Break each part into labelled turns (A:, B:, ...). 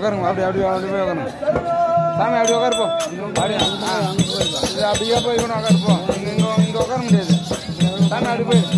A: உட்காருங்க. அப்படியே உட்காருங்க சாமி. அப்படி உட்காருப்போம். அப்படியே போய்க்கணும். உட்காருப்போம். இங்கே உட்கார முடியாது சாமி. அப்படி போய்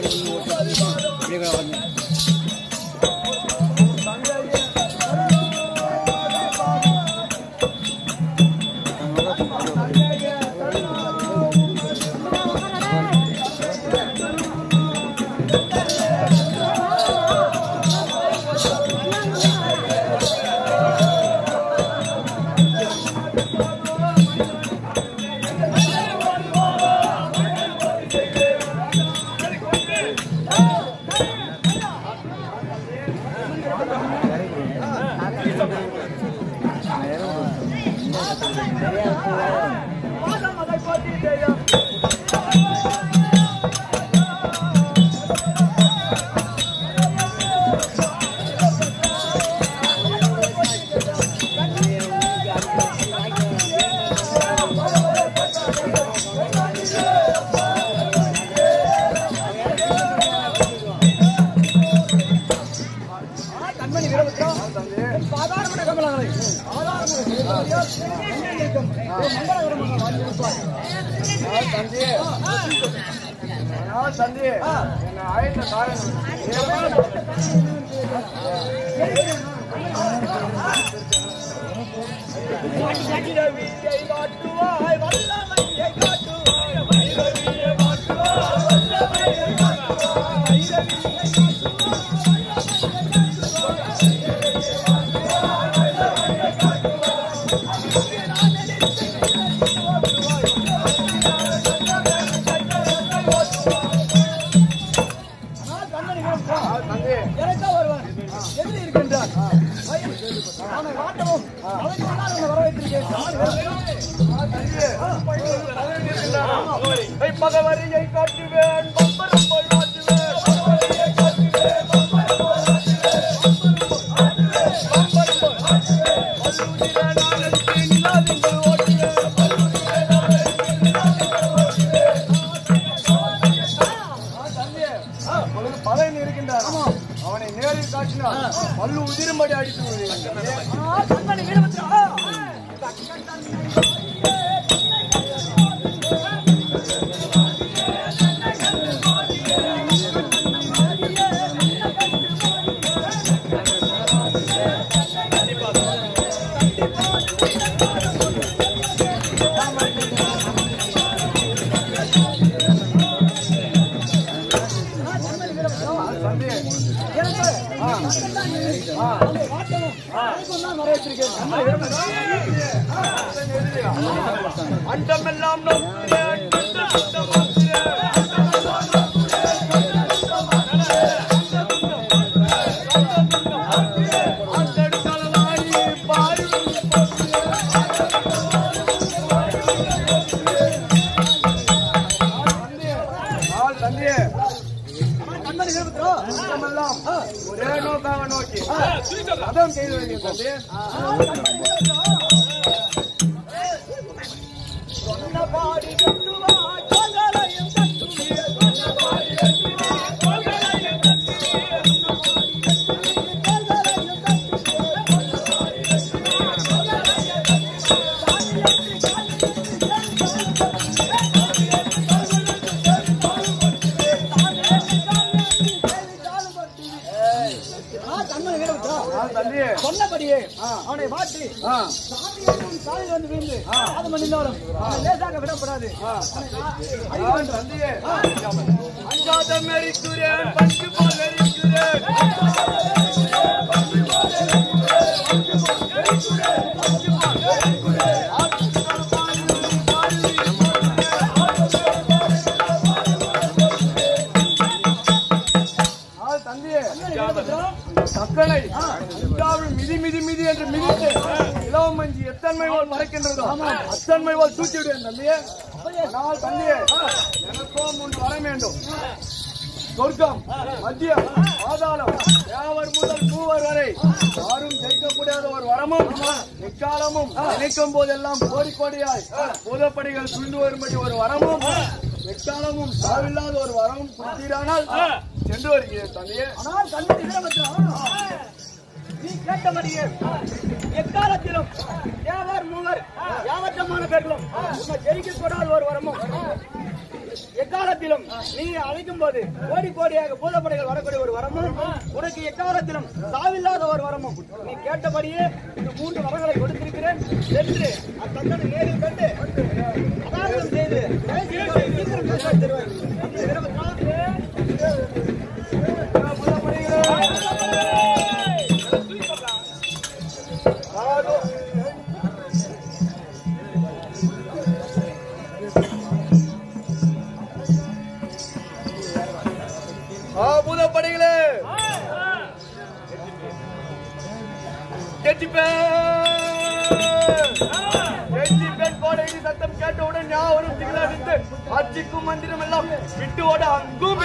B: சொர்க்கம் மத்தியம் ஆதாரம் தேவர் முதல் மூவர் வரை யாரும் ஜெயிக்கக்கூடாத ஒரு வரமும் எக்காலமும் நினைக்கும் போதெல்லாம் கோடி கோடியாய் பூதப்படிகள் சுண்டு வரும்படி ஒரு வரமும் எக்காலமும் சாவில்லாத ஒரு வரமும் கொடுத்தீரானால் சென்று வருகிறேன் தந்தையே. ஆனால்
C: நீ கேட்டபடியே எக்காலத்திலும் தேவர் மூவர் யாவற்றமான பேர்களும் உன்னை ஜெயிக்க கூடாத ஒரு வரமும் எக்காலத்திலும் நீ அழைக்கும் போது கோடி கோடியாக பூதப்படைகள் வரக்கூடிய ஒரு வரமும் உனக்கு எக்காலத்திலும் சாவில்லாத ஒரு வரமும் நீ கேட்டபடியே இந்த 3 வரங்களை கொடுத்திருக்கிறேன் சென்று அத்தனை நேரில் கண்டு அதாரணம் செய்து சீக்கிரம் பேச
B: பூதப்படைகளே சத்தம் கேட்டவுடன் யாவரும் திகழடித்து ஆட்சிக்கும் மந்திரம் எல்லாம் விட்டு ஓட அங்கும்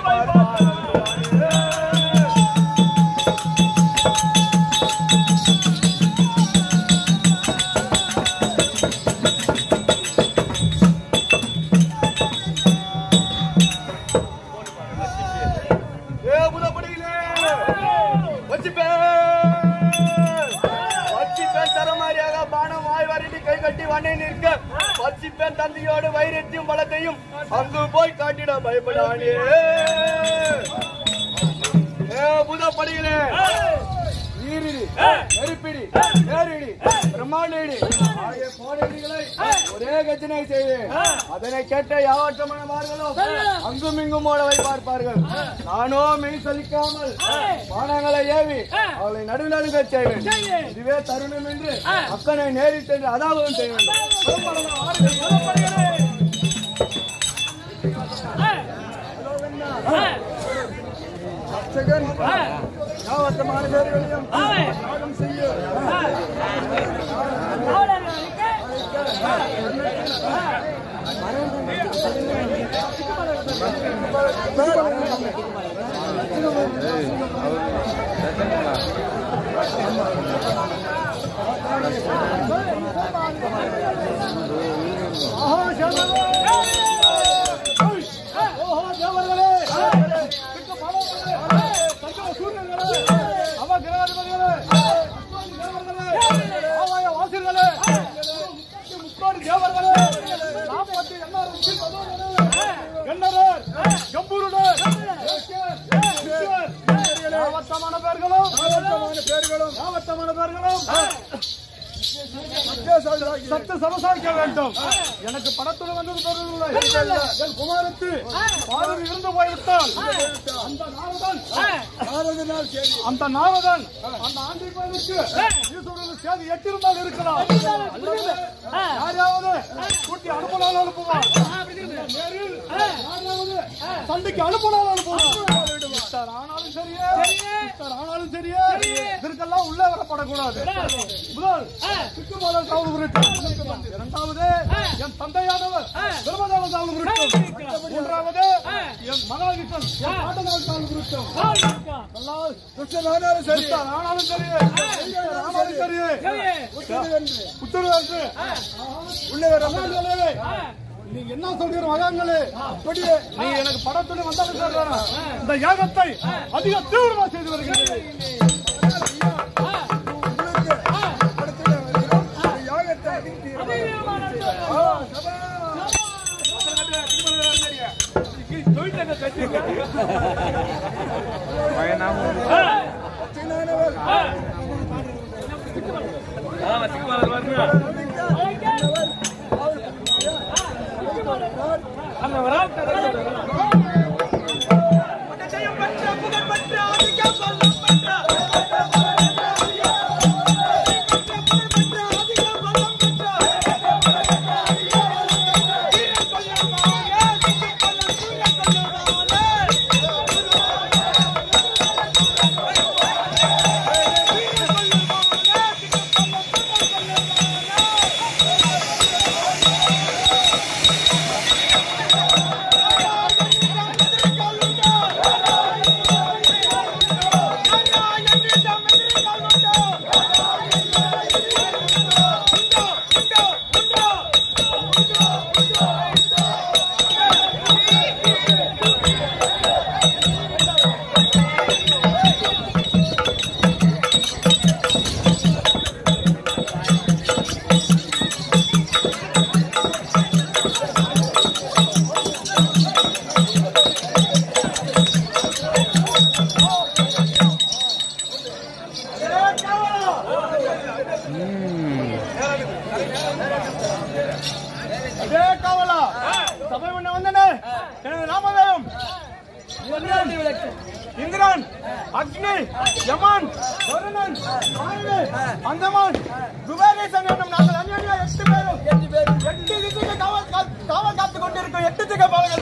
B: தந்தையோடு வைரத்தையும் பலத்தையும் அங்கு போய் காட்டிட பயப்படானே பூதப்படைகளே நீரிடி நெருப்பிடி நேரிடி பிரம்மாண்டிடி ஆகிய கோடைகளை ஒரே கச்சனை செய்து அதனை கேட்ட யாவற்றமானவர்களும் அங்கும் இங்கும் ஓட வைப்பார்கள். நானோ மெய் சொல்லிக்காமல் பானங்களை ஏவி அவளை நடுவில் அணுக செய்வேன். இதுவே தருணம் என்று அக்கனை நேரிட்டு என்று அதாவது செய்ய வேண்டும். யாவற்றமான பேர்களையும் யாகம் செய்ய சத்து சமசாரிக்க வேண்டும். எனக்கு படத்துல வந்தது பொருள் என் குமாரத்து பாடல் இருந்து போய்விட்டால் அந்த நாரதன் அந்த ஆண்டி கோயிலுக்கு ஈஸ்வரன் சேதி எட்டிருந்தால் இருக்கலாம். யாராவது கூட்டி அனுப்பினாலும் அனுப்புவான், நேரில் சண்டைக்கு அனுப்பினாலும் அனுப்புவான். ஆனாலும் சரியே ஆனாலும் சரியே இதற்கெல்லாம் உள்ளே வரப்படக்கூடாது. முதல் சுற்றுமாளர் காவல் விருட்டும், இரண்டாவது என் தந்தையானவர் பிரம்மதான காவல் விருட்டும், மூன்றாவது என் மகாவிஷ்ணன் என் பாட்டனார் காவல் விருட்டும். ஆனாலும் சரியே ஆனாலும் சரியே உத்தரவு உள்ளே வர. நீ என்ன சொல்கிற மகான்களே, அப்படியே நீ எனக்கு படத்துல வந்தாலும் சொல்ற இந்த யாகத்தை அதிக தீவிரமா செய்து வருகிறேன். அதே காவலா சபை முன்ன வந்தனே எனது நாமதேயம் இந்திரன், அக்னி, யமன், வருணன், வாயு, அந்தமான், குபேரேசன் என்னும் நாங்கள் அந்நியா 8 பேரும் 8 திசைக்கு காவல் காத்துக் கொண்டிருக்கும் 8 திசை பாலகர்கள்.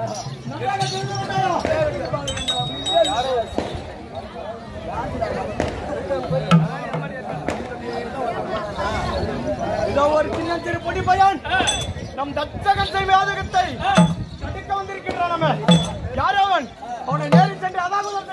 B: இதோ ஒரு சின்ன சிறு பொடி பையன் நம் தச்சகன் செய்த ஆதகத்தை தடுக்க வந்திருக்கின்றான். நம்ம யார் அவன்? அவனை நேரில் சென்று அதாகுதல்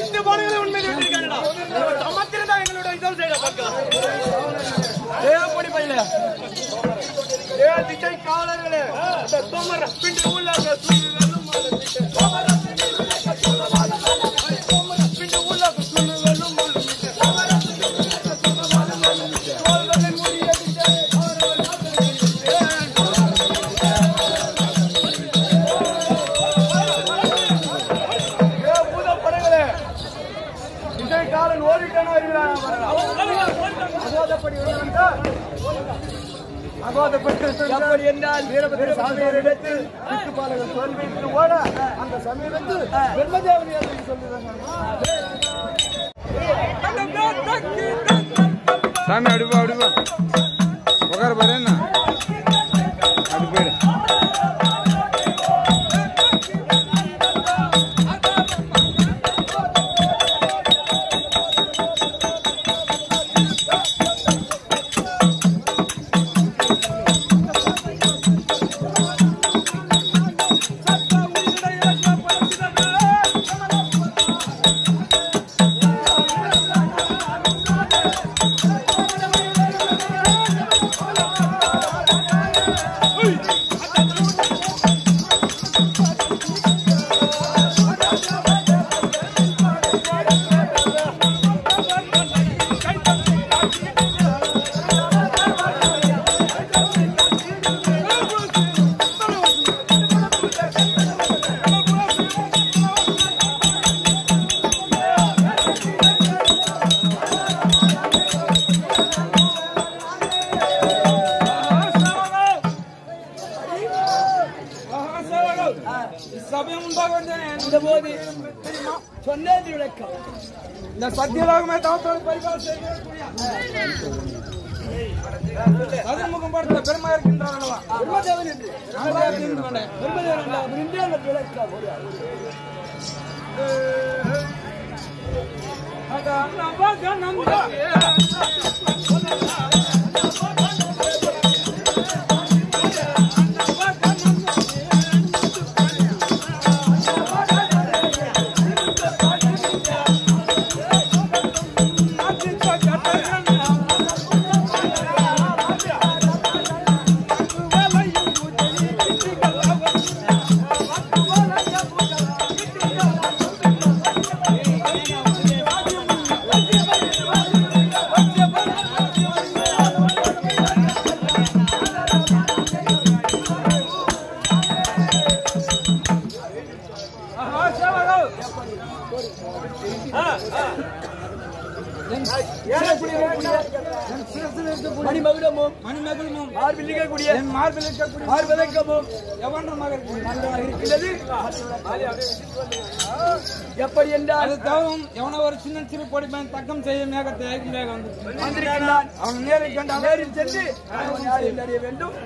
B: அனைத்து பையில ஏ திசை காவலர்களே இந்த தோமர பிண்டு உள்ளாக சுள்ளுகளும் தோமர பிண்டு உள்ளாக சுள்ளுகளும்
C: அப்படி என்றால் வீரபத்திர சாமியாரிடத்தில் சுற்றுப்பாளர்கள் தோல்விக்கு ஓட அந்த சமீபத்தில் பிரம்மதேவனை
A: சாமி அடிப்பா அடிப்பா உட்கார பாரு என்ன அது போயிடு இந்த சத்தியலோகமே தவத்தோடு பரிபாலனை செய்யக்கூடிய சதுர்முகம் படுத்த பெருமா இருக்கின்றார் அல்லவா
C: பிரம்மதேவன் என்று பிரம்மதேவன் என்று அந்த விளக்கம் மணிமகுடமும் மார்பில் இருக்கக்கூடிய மார்பதக்கமும் எவனமாக இருக்கிறது எப்படி என்றால்
A: தவம் எவனோ ஒரு சின்ன சிறு பொடிப்பன் தக்கம் செய்ய மேகத்தை
C: வந்திருக்கிறான்.
A: அவன் நேரில் கண்டு
C: நேரில் சென்று அவன் யார் என்று அறிய வேண்டும்.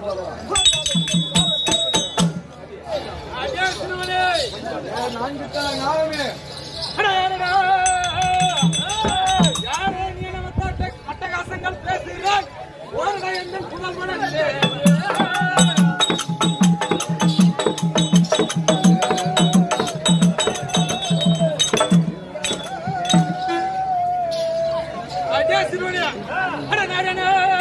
A: நான்கு நாகமே
B: அட்டகாசங்கள் பேசுகிறாய் ஓரடை என்று புகழ் மனதிலே அஜேசினுடைய அட நாராயண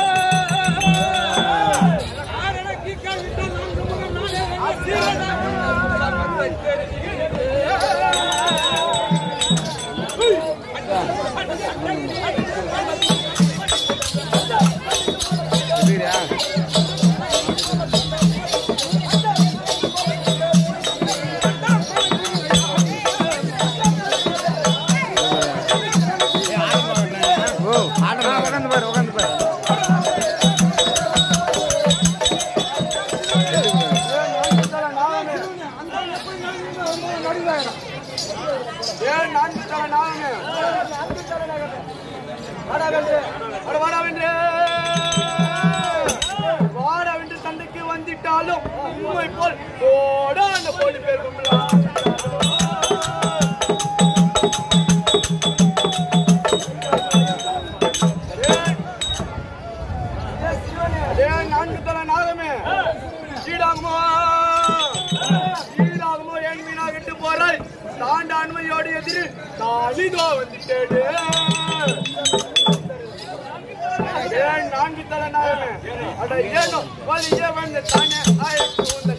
B: நாராயண கீக்கா விட்டு நான் முகம் நானே வாடாவென்று சண்டைக்கு வந்துட்டாலும் உண்மை போல் ஓடா அந்த போலி பேர் நான்கு தலை நாகமே சீடாகுமோ என் மீனாகிட்டு போறாய் தாண்ட அண்மையோடு எதிரி தாளிதோ வந்துட்டேடு ஏன் நான்கு தலை நாயமே அட ஏனோ வலியே வந்து தானே ஆயிட்டு உந்த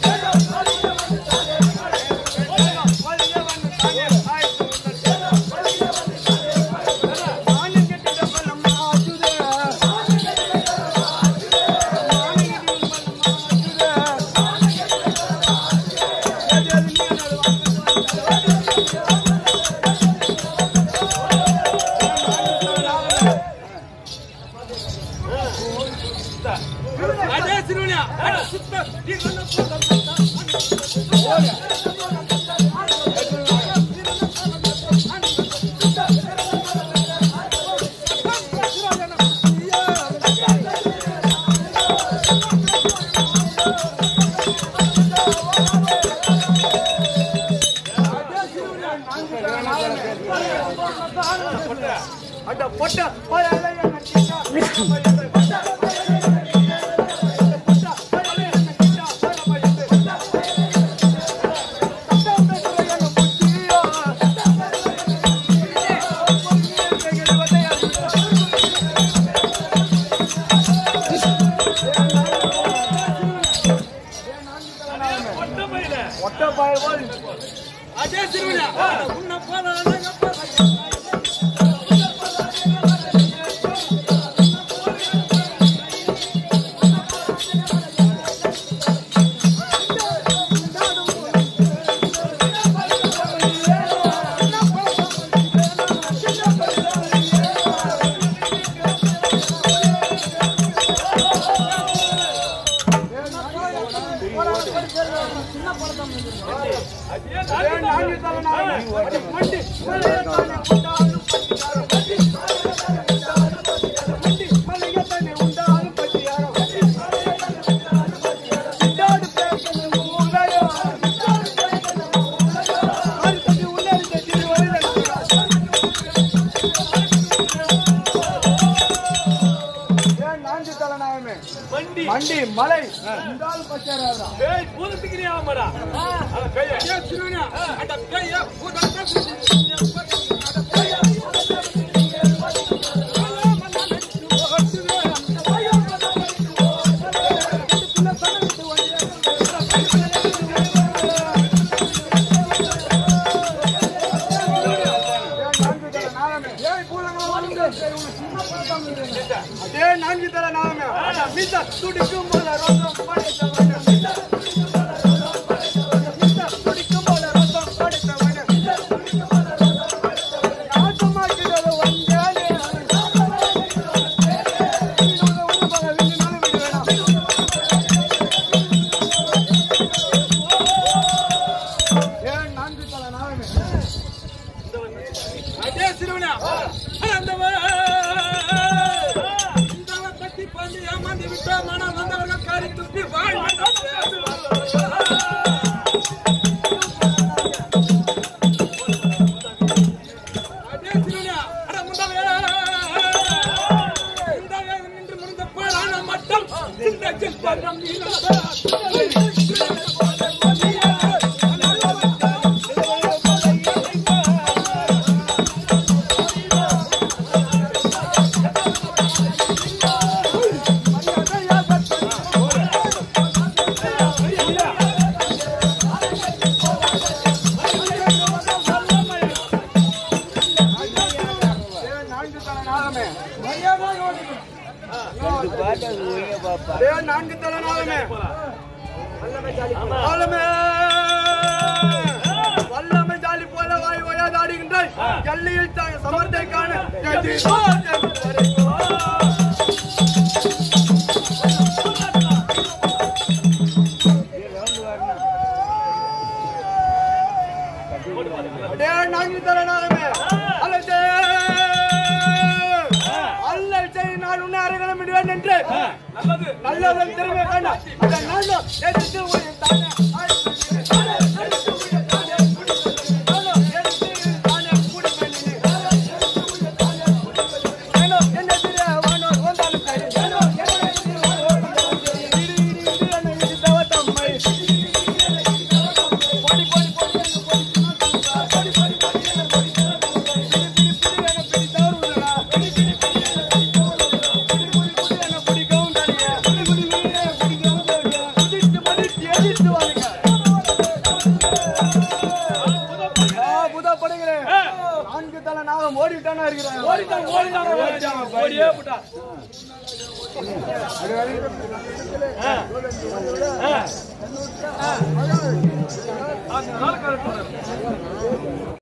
B: மண்டி மலை இந்தால் பச்சராதா ஏய் பூதத்துக்குறியா மடா அட கைய ஏ சிறுவனா அட கைய பூதத்த அட கைய அதே நான்கு தர நாமே அட மித்த துடிக்கும் போல ரோசம் படைத்தவனே துடிக்கும் போல ரோசம் படைத்தவனே ஆட்டமாக்கிடல வந்தானே ஏன் நான்கு தர நாமே அதே சிறுவனா அந்தவா நான்கு தலை நாளமே வல்லமை ஜாலி போல வாய் வயாதாடுகின்றாய் எல்லையில் சமர்த்தை காண நான்கு தலை நாளமே அல்லது உன்னை அறைகளம் விடுவேன் என்று நல்லதன் திறமை வேண்டாம் தானே இருக்கிறாங்க.
D: ஓடியே போட்டா
B: அதனால கரெக்ட்